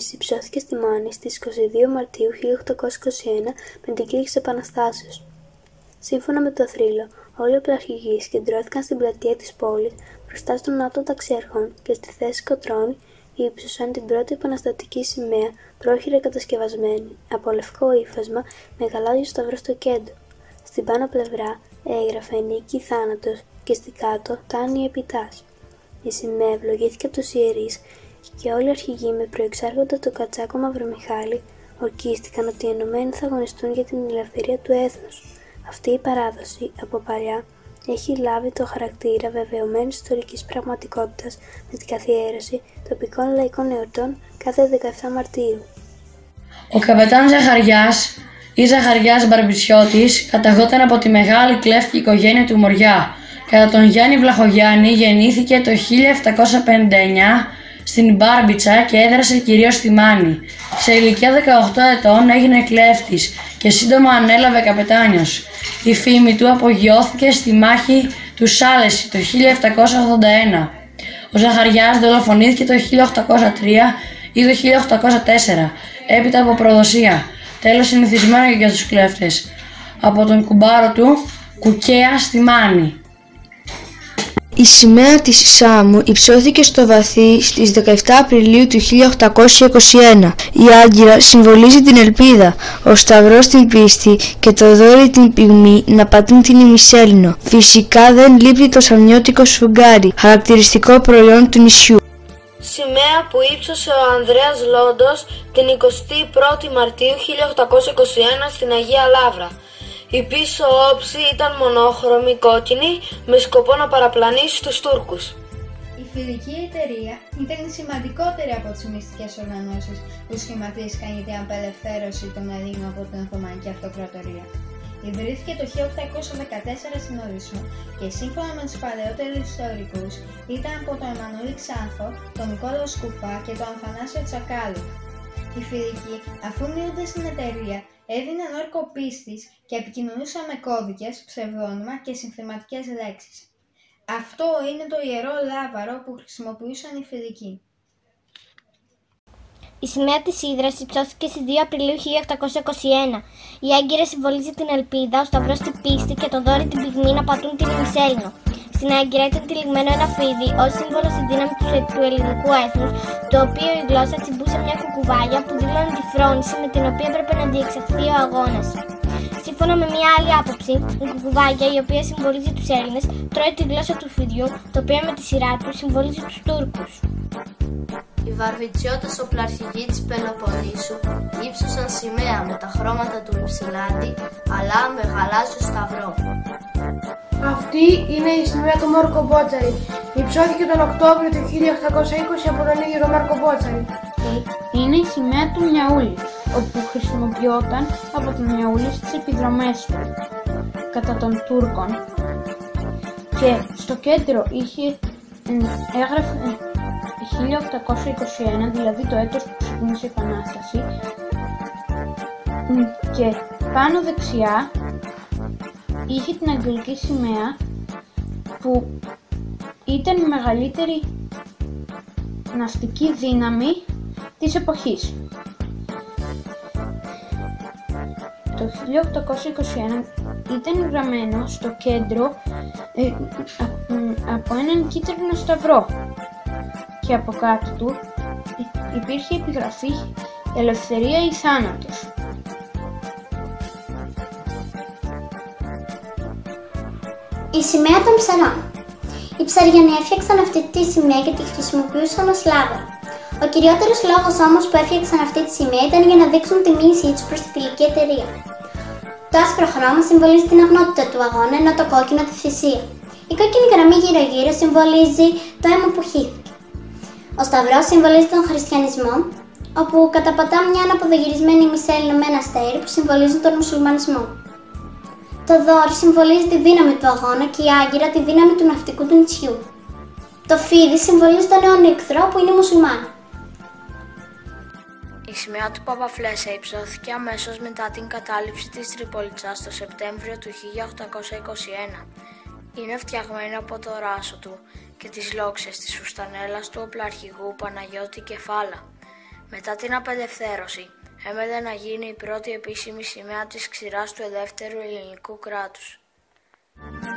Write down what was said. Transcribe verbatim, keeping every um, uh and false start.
κυβέρνηση υψώθηκε στη Μάνη στις είκοσι δύο Μαρτίου χίλια οκτακόσια είκοσι ένα με την κήρυξη επαναστάσεως. Σύμφωνα με το θρύλο, όλοι οι οπλαρχηγοί συγκεντρώθηκαν στην πλατεία της πόλης μπροστά στον ναό των ταξιαρχών και στη θέση Κοτρώνη ύψωσαν την πρώτη επαναστατική σημαία πρόχειρα κατασκευασμένη από λευκό ύφασμα με γαλάζιο σταυρό στο κέντρο. Στην πάνω πλευρά έγραφε «Νίκη θάνατος» και στην κάτω «Τάνη επιτάς». Η σημαία ευλογήθηκε από τους ιερείς και όλοι οι αρχηγοί με προεξάρχοντα τον Κατσάκο Μαυρομιχάλη ορκίστηκαν ότι οι ενωμένοι θα αγωνιστούν για την ελευθερία του έθνους. Αυτή η παράδοση από παλιά έχει λάβει το χαρακτήρα βεβαιωμένης ιστορικής πραγματικότητας με την καθιέρωση τοπικών λαϊκών εορτών κάθε δεκαεφτά Μαρτίου. Ο καπετάν Ζαχαριάς ή Ζαχαριάς Μπαρμπιτσιώτης καταγόταν από τη μεγάλη κλέφτη οικογένεια του Μοριά. Κατά τον Γιάννη Βλαχογιάννη γεννήθηκε το χίλια επτακόσια πενήντα εννιά στην Μπάρμπιτσα και έδρασε κυρίως στη Μάνη. Σε ηλικία δεκαοκτώ ετών έγινε κλέφτης και σύντομα ανέλαβε καπετάνιος. Η φήμη του απογειώθηκε στη μάχη του Σάλεση το χίλια επτακόσια ογδόντα ένα. Ο Ζαχαριάς δολοφονήθηκε το χίλια οκτακόσια τρία ή το χίλια οκτακόσια τέσσερα, έπειτα από προδοσία, τέλος συνηθισμένο για τους κλέφτες, από τον κουμπάρο του Κουκέα στη Μάνη. Η σημαία της Σάμου υψώθηκε στο βαθύ στις δεκαεφτά Απριλίου του χίλια οκτακόσια είκοσι ένα. Η άγκυρα συμβολίζει την ελπίδα, ο σταυρός την πίστη και το δόρυ την πυγμή να πατούν την ημισέλινο. Φυσικά δεν λείπει το σαμιώτικο σφουγγάρι, χαρακτηριστικό προϊόν του νησιού. Σημαία που ύψωσε ο Ανδρέας Λόντος την εικοστή πρώτη Μαρτίου χίλια οκτακόσια είκοσι ένα στην Αγία Λαύρα. Η πίσω όψη ήταν μονόχρωμη κόκκινη με σκοπό να παραπλανήσει τους Τούρκους. Η φιλική εταιρεία ήταν η σημαντικότερη από τις μυστικές οργανώσεις που σχηματίστηκαν για την απελευθέρωση των Ελλήνων από την Οθωμανική Αυτοκρατορία. Ιδρύθηκε το χίλια οκτακόσια δεκατέσσερα στην Οδυσσό και σύμφωνα με τους παλαιότερους ιστορικούς ήταν από τον Εμμανουήλ Ξάνθο, τον Νικόλαο Σκουφά και τον Αθανάσιο Τσακάλου. Οι φιλικοί, αφού μείνονταν στην εταιρεία, έδιναν όρκο πίστης και επικοινωνούσαν με κώδικες, ψευδόνυμα και συνθηματικές λέξεις. Αυτό είναι το ιερό λάβαρο που χρησιμοποιούσαν οι φιλικοί. Η σημαία της Ύδρας υψώθηκε στις δύο Απριλίου χίλια οκτακόσια είκοσι ένα. Η άγκυρα συμβολίζει την ελπίδα, ο σταυρός την πίστη και το δόρυ την πυγμή να πατούν την ημισέλινο. Στην άγκυρα ήταν τυλιγμένο ένα φίδι ως σύμβολο στη δύναμη του ελληνικού έθνους, το οποίο η γλώσσα τσιμπούσε μια κουκουβάγια που δήλωνε τη φρόνηση με την οποία έπρεπε να διεξαχθεί ο αγώνας. Σύμφωνα με μια άλλη άποψη, η κουκουβάγια, η οποία συμβολίζει τους Έλληνες, τρώει τη γλώσσα του φιδιού, το οποίο με τη σειρά του συμβολίζει τους Τούρκους. Οι Βαρβιτσιώτες οπλαρχηγοί της Πελοποννήσου ύψωσαν σημαία με τα χρώματα του Υψηλάντη, αλλά με γαλάζιο σταυρό. Αυτή είναι η σημαία του Μάρκο Μπότσαρη. Υψώθηκε τον Οκτώβριο του χίλια οκτακόσια είκοσι από τον ίδιο τον Μάρκο Μπότσαρη. Είναι η σημαία του Μιαούλη, όπου χρησιμοποιόταν από τον Μιαούλη στις επιδρομές του κατά των Τούρκων. Και στο κέντρο είχε έγραφε χίλια οκτακόσια είκοσι ένα, δηλαδή το έτος που ξεκίνησε η Επανάσταση, και πάνω δεξιά είχε την αγγλική σημαία που ήταν η μεγαλύτερη ναυτική δύναμη της εποχής. Το χίλια οκτακόσια είκοσι ένα ήταν γραμμένο στο κέντρο ε, από έναν κίτρινο σταυρό και από κάτω του υπήρχε επιγραφή «Ελευθερία ή θάνατος». Η σημαία των ψαρών. Οι ψαριανοί έφτιαξαν αυτή τη σημαία και τη χρησιμοποιούσαν ως λάβαρο. Ο κυριότερος λόγος όμως που έφτιαξαν αυτή τη σημαία ήταν για να δείξουν τη μίση τους προς τη φιλική εταιρεία. Το άσπρο χρώμα συμβολίζει την αγνότητα του αγώνα, ενώ το κόκκινο τη θυσία. Η κόκκινη γραμμή γύρω-γύρω συμβολίζει το αίμα που χύθηκε. Ο σταυρός συμβολίζει τον χριστιανισμό, όπου καταπατά μια αναποδογυρισμένη μισέλινο με ένα αστέρι που συμβολίζουν τον μουσουλμανισμό. Το δόρυ συμβολίζει τη δύναμη του αγώνα και η άγκυρα τη δύναμη του ναυτικού του νησιού. Το φίδι συμβολίζει τον αιώνιο που είναι οι μουσουλμάνοι. Η σημαία του Παπαφλέσσα υψώθηκε αμέσως μετά την κατάληψη της Τριπολιτσάς το Σεπτέμβριο του χίλια οκτακόσια είκοσι ένα. Είναι φτιαγμένη από το ράσο του και τις λόξες της φουστανέλας του οπλαρχηγού Παναγιώτη Κεφάλα. Μετά την απελευθέρωση, έμελε να γίνει η πρώτη επίσημη σημαία της ξηράς του ελεύθερου ελληνικού κράτους.